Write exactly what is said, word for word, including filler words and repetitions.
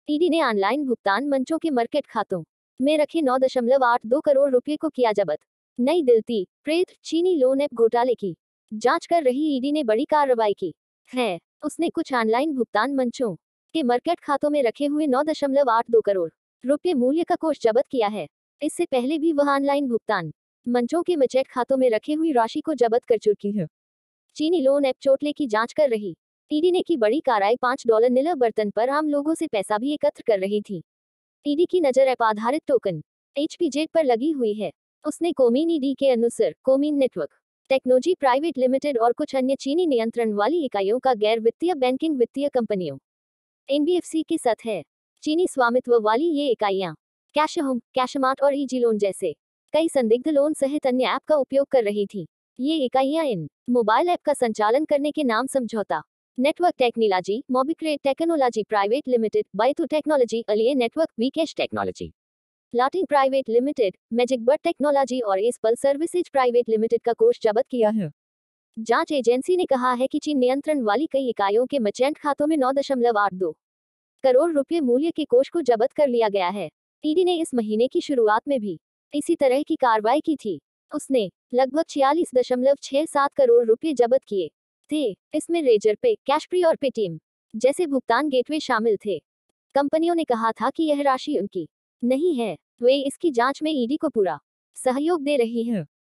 ED ने online भुगतान मंचों के मार्केट खातों में रखे नौ दशमलव आठ दो करोड़ रुपए को किया जब्त। नई दिल्ली, प्रेत चीनी लोन ऐप घोटाले की जांच कर रही ईडी ने बड़ी कार्रवाई की है। उसने कुछ ऑनलाइन भुगतान मंचों के मार्केट खातों में रखे हुए नौ दशमलव आठ दो करोड़ रुपए मूल्य का कोष जब्त किया है। इससे पहले भी वह ऑनलाइन भुगतान मंचों के मार्केट खातों में रखे हुई राशि को जब्त कर चुकी है। चीनी लोन ऐप घोटाले की जांच कर रही ईडी ने की बड़ी कार्रवाई। पाँच डॉलर नीला बर्तन पर आम लोगों से पैसा भी एकत्र कर रही थी। ईडी की नजर ऐप आधारित टोकन एचपीजेड पर लगी हुई है। उसने कोमिन ईडी के अनुसार Comin network technology private limited और कुछ अन्य चीनी नियंत्रण वाली इकाइयों का गैर वित्तीय बैंकिंग वित्तीय कंपनियों एनबीएफसी के साथ है। चीनी स्वामित्व वाली ये इकाइयां कैश होम, कैशमार्ट और ईजी लोन जैसे कई संदिग्ध लोन सहित अन्य ऐप का उपयोग कर रही थी। ये इकाइयां इन मोबाइल ऐप का संचालन करने के नाम समझौता नेटवर्क टेक्नोलॉजी, मोबिक्रेट टेक्नोलॉजी प्राइवेट लिमिटेड, बाइटू टेक्नोलॉजी, अलिए नेटवर्क, वीकेश टेक्नोलॉजी, लाटिंग private limited, magic bird technology और एसपल सर्विसेज प्राइवेट लिमिटेड का कोष जब्त किया है। जांच एजेंसी ने कहा है कि चीन नियंत्रण वाली कई इकाइयों के मर्चेंट खातों में नौ दशमलव आठ दो करोड़ रुपए मूल्य के कोष को जब्त कर लिया गया है। ईडी ने इस महीने की शुरुआत में भी इसी तरह की कार्रवाई की थी। उसने लगभग छियालीस दशमलव छह सात करोड़ रुपए जब्त किए थे। इसमें रेजर पे, कैशप्री और पेटीएम जैसे भुगतान गेटवे शामिल थे। कंपनियों ने कहा था कि यह राशि उनकी नहीं है। वे इसकी जांच में ईडी को पूरा सहयोग दे रही है।